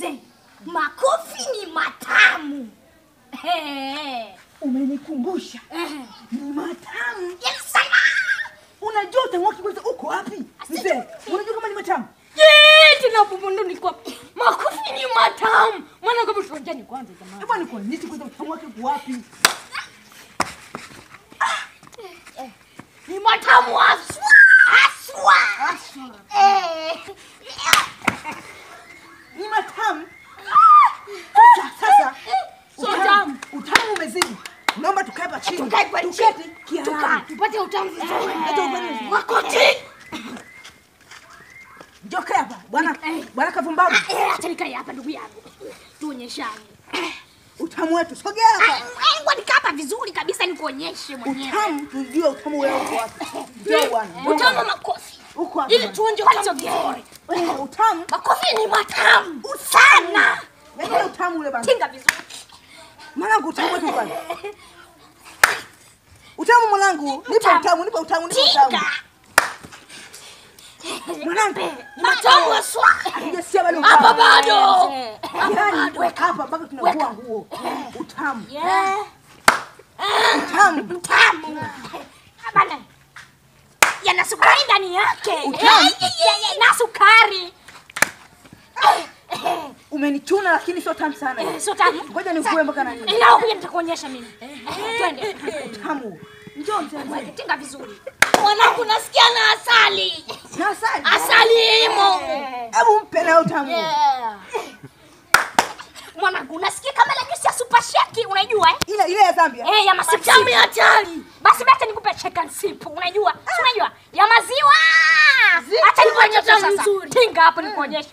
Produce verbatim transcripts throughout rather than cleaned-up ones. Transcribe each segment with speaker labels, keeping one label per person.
Speaker 1: mzee. Makofi ni matamu. Eh.
Speaker 2: Umenikumbusha. Eh. Ni matamu.
Speaker 1: Yes.
Speaker 2: Unajua utamu wake kwanza uko wapi? Mzee, unajua kama ni matamu?
Speaker 1: Eh, tena bubundo ni kwa makofi ni matamu. Maana kama tuonjani kwanza jamani.
Speaker 2: Hebu ni kwa nini kwanza utamu wake uko wapi?
Speaker 1: Eh. Ni matamu aswa. Aswa. Aswa. Eh.
Speaker 2: Ni matamu. Sasa sasa.
Speaker 1: Utamu.
Speaker 2: Utamu umezidi. Naomba tukae hapa chini.
Speaker 1: Tukae kwa chini. Tukae. Tupate utamu vizuri.
Speaker 2: Hata ufanye
Speaker 1: wakati.
Speaker 2: Njoo hapa. Bwana Bwana Kavumbabu.
Speaker 1: Eh, acha nikae hapa ndugu yangu. Tuonyeshane.
Speaker 2: Utamu wetu. Sogea hapa.
Speaker 1: Ngoja nikaa hapa vizuri kabisa nikuonyeshe mwenyewe.
Speaker 2: Utamu, tujue utamu wewe uko wapi. Njoo bwana.
Speaker 1: Utamu makofi.
Speaker 2: Uko wapi?
Speaker 1: Ili tuonje utamu vizuri.
Speaker 2: Utamu.
Speaker 1: Makofi ni matamu sana.
Speaker 2: Wewe utamu ule bwana.
Speaker 1: Tinga vizuri.
Speaker 2: Mwanangu utamu wetu bwana. Utamu mwanangu, nipa utamu, nipa utamu, nipa utamu. Mwanangu,
Speaker 1: matamu aswa.
Speaker 2: Hujasikia bado
Speaker 1: utamu. Hapa bado.
Speaker 2: Yaani weka hapa mpaka tunavua nguo. Utamu. Yeah. Utamu.
Speaker 1: Utamu. Bana. Yana sukari ndani yake.
Speaker 2: Utamu.
Speaker 1: Na sukari.
Speaker 2: Umenichuna lakini sio tamu sana.
Speaker 1: Eh, sio tamu.
Speaker 2: Ngoja nikue mpaka na nini.
Speaker 1: Leo kuja nitakuonyesha mimi. Twende.
Speaker 2: Utamu. Njoo mzee.
Speaker 1: Tinga vizuri. Mwanangu nasikia na asali.
Speaker 2: Na asali.
Speaker 1: Asali imo.
Speaker 2: Hebu mpe na utamu.
Speaker 1: Yeah. Mwanangu nasikia kama ile juice ya super shake unajua eh?
Speaker 2: Ile ile ya Zambia.
Speaker 1: Eh, ya masipu. Tamu ya hatari. Basi basi nikupe chicken soup unajua? Si unajua? Ya maziwa. Acha nikuonyeshe sasa. Tinga hapo nikuonyeshe.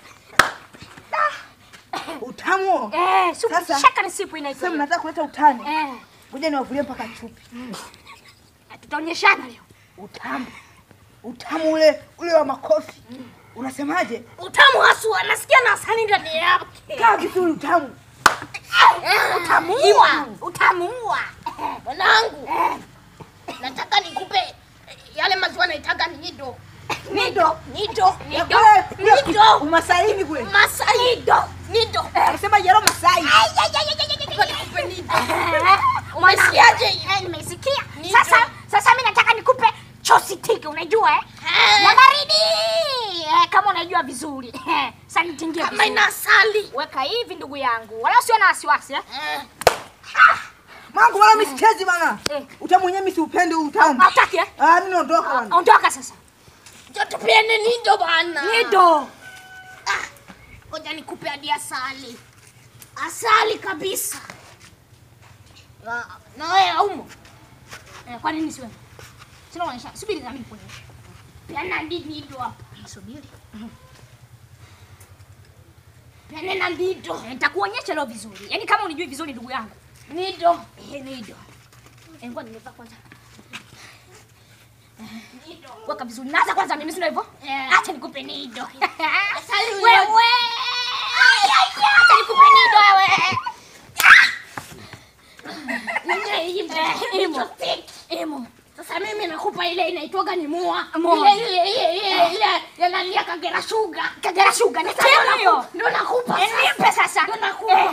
Speaker 2: Utamu.
Speaker 1: Eh, super chicken soup inaitwa.
Speaker 2: Sasa mnataka kuleta utani.
Speaker 1: Eh.
Speaker 2: Ngoja niwavulie mpaka chupi.
Speaker 1: Tutaonyeshana leo.
Speaker 2: Utamu. Utamu ule ule wa makofi. Mm. Unasemaje?
Speaker 1: Utamu haswa nasikia na asali ndani yake.
Speaker 2: Kaa vizuri utamu.
Speaker 1: Eh, utamuua. Utamuua. Mwanangu. Nataka nikupe yale maziwa naitaka nido. Nido, nido, nido. Nido.
Speaker 2: Umasaini kule.
Speaker 1: Masaido. Nido.
Speaker 2: Anasema yero Masai.
Speaker 1: Nikupe nido. Umesikiaje? Eh, nimesikia. Sasa sasa mimi nataka nikupe chosi tiki unajua eh? Ya baridi. Eh, kama unajua vizuri. Eh, sasa nitingie vizuri. Kama ina asali. Weka hivi ndugu yangu. Wala usiwe na wasiwasi eh?
Speaker 2: Mangu wala misichezi bana. Eh. Utamu wenyewe mimi siupendi utamu.
Speaker 1: Hataki eh?
Speaker 2: Ah, mimi naondoka bana.
Speaker 1: Ondoka sasa. Njoo tupiane nido bana. Nido. Ah. Ngoja nikupe hadi asali. Asali kabisa. Na na wewe aumo. Eh, kwa nini siwe? Sina unaisha. Subiri na mimi kuonyesha. Piana nido hapa. Subiri. Piana na nido. Nitakuonyesha leo vizuri. Yaani kama unijui vizuri ndugu yangu. Nido. Eh, nido. Eh, ngoja nimevaa kwanza. Nido. Weka vizuri. Naanza kwanza mimi sio hivyo? Acha nikupe nido. Asali wewe. Acha nikupe nido wewe. Imo. Imo. Sasa mimi nakupa ile inaitwaga ni mua. Ile ile ile ile yanalia Kagera Sugar. Kagera Sugar ni sawa hiyo. Ndio nakupa. Nipe sasa. Ndio nakupa.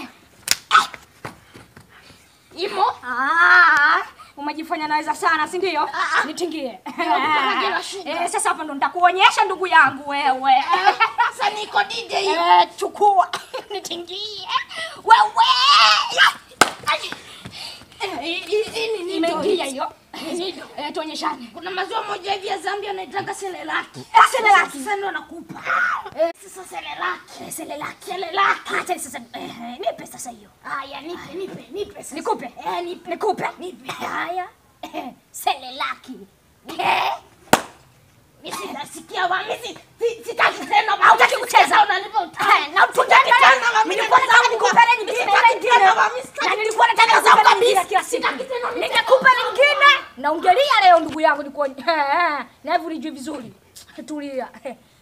Speaker 1: Imo. Ah. Umejifanya naweza sana, si ndio? Nitingie. Eh, sasa hapa ndo nitakuonyesha ndugu yangu wewe. Sasa niko D J. Eh, chukua. Nitingie. Wewe. Hii ni imeingia hiyo. Eh, tuonyeshane. Kuna maziwa moja hivi ya Zambia naitaka selelaki. Eh, selelaki. Sasa ndo nakupa. Eh, sasa selelaki. Eh, selelaki. Selelaki. Acha sasa eh, nipe sasa hiyo. Haya, nipe, nipe, nipe sasa. Nikupe. Eh, nipe. Nikupe. Nipe. Haya. Eh, selelaki. Eh. Mimi nasikia wa mimi sitaki tena. Hautaki kucheza unanipa utani. Na utaki tena. Mimi nilikuwa nataka nikupele nyingine. Na nilikuwa nataka zakabisa kila siku. Ningekupa nyingine. Naongelea leo ndugu yangu nikuone. Na hivi unijui vizuri. Tulia.